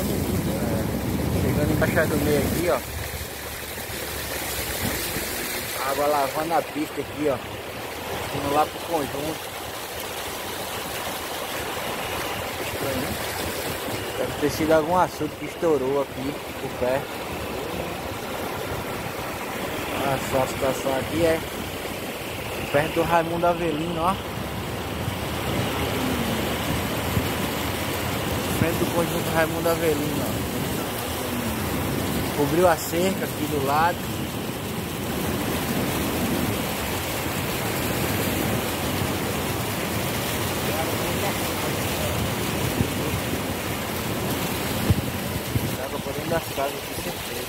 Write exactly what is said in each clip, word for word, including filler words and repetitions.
É, chegando embaixo do meio aqui, ó. Água lavando a pista aqui, ó. Indo lá pro conjunto. Estranho, né? Deve ter sido algum açude que estourou aqui por perto. Olha só a situação aqui, é perto do Raimundo Avelino, ó. Frente do conjunto Raimundo Avelino, ó. Cobriu a cerca aqui do lado. Água por dentro das casas aqui, certeza.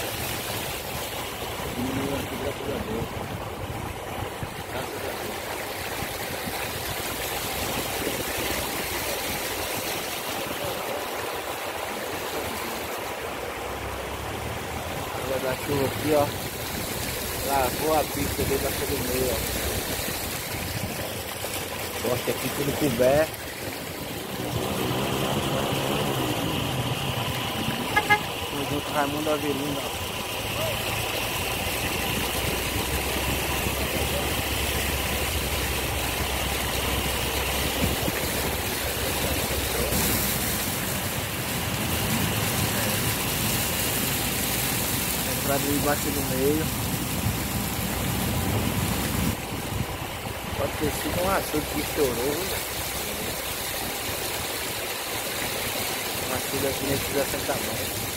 Diminuiu aqui, graças a Deus. Graças a Deus. Da chuva aqui, ó, lavou a pista debaixo do meio, ó. Poste aqui tudo coberto. Conjunto Raimundo Avelino, ó. Entrada debaixo do meio. Pode ter sido um açude que estourou. Um açude aqui nesse assentamento.